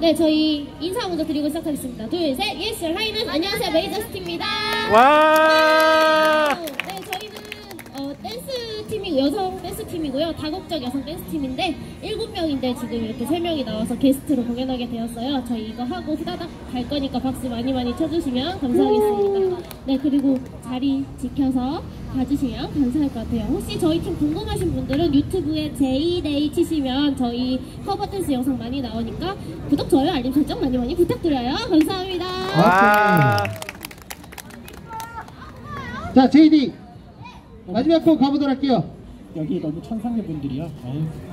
네, 저희 인사 먼저 드리고 시작하겠습니다. 둘, 셋, 예스, 하이는 안녕하세요, 메이저스티입니다. 와! 네, 저희는 댄스 팀이 여성 댄스 팀이고요. 다국적 여성 댄스 팀인데 7명인데 지금 이렇게 3명이 나와서 게스트로 공연하게 되었어요. 저희 이거 하고 후다닥 갈 거니까 박수 많이 쳐주시면 감사하겠습니다. 네, 그리고 자리 지켜서 봐주시면 감사할 것 같아요. 혹시 저희 팀 궁금하신 분들은 유튜브에 제이데이 치시면 저희 커버 댄스 영상 많이 나오니까 구독, 좋아요, 알림 설정 많이 부탁드려요. 감사합니다. 와! 자, 제이디 마지막 곡 가보도록 할게요. 여기 너무 천상의 분들이야.